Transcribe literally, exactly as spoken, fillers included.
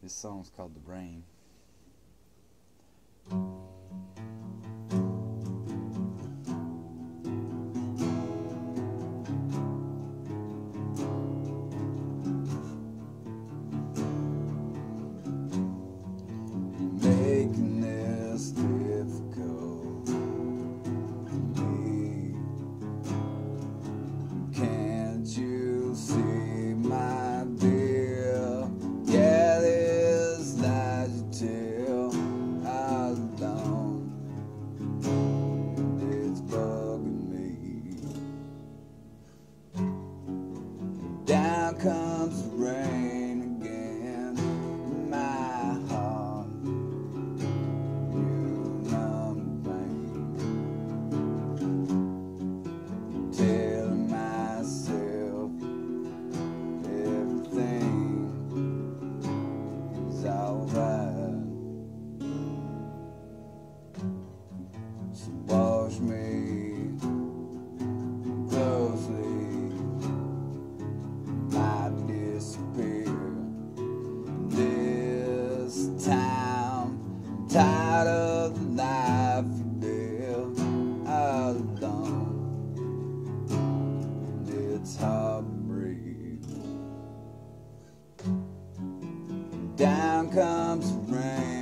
This song's called The Rain. Making this difficult for me. Can't you see, my dear? Yeah, this lies you tell all alone. It's bugging me. Down comes the rain again in my heart. Telling myself everything is alright. So watch me closely, might disappear. This time, tired of the life you live all alone. It's hard to breathe. Down comes the rain.